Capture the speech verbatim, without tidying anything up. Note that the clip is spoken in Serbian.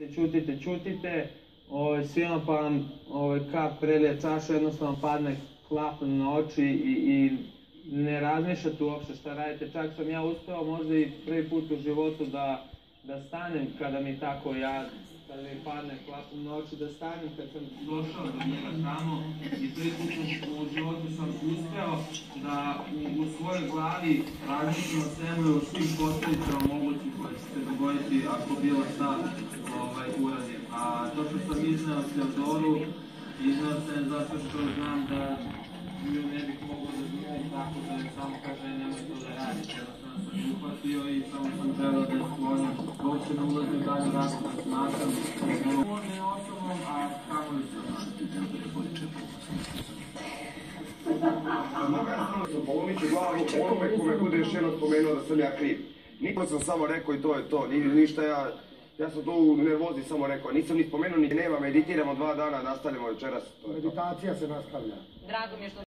Ćutite, ćutite, svima pa vam kap prelije čaša, jednostavno padne klapa na oči i ne razmišljate uopšte šta radite. Čak sam ja uspeo možda i prvi put u životu da stanem kada mi tako ja, kada mi padne klapa na oči, da stanem kad sam došao do njega tamo i prvi put u životu sam uspeo da u svojoj glavi razmišljam o svemu i o svim posledicama mogući koje će se dogoditi ako bilo šta uradim. A to što sam izneo Teodoru, izneo sam zato što znam da nju ne bih mogao da zvujem tako da je samo kaže nemoj to da radite. Jednostavno sam ju uhvatio i samo sam trebao da je sklonim. Uopće ne ulazim u dalje razliku s našom. Ne osobom, a kako li se Moga sam sam polomiću glavu onome kome bude još jedno spomenuo da sam ja kriv. Niko sam samo rekao i to je to, ništa ja... Ja sam to u nervozi samo rekao, nisam ni spomenuo, ni nema, meditiramo dva dana, nastavljamo večeras. Meditacija se nastavlja. Drago mi je što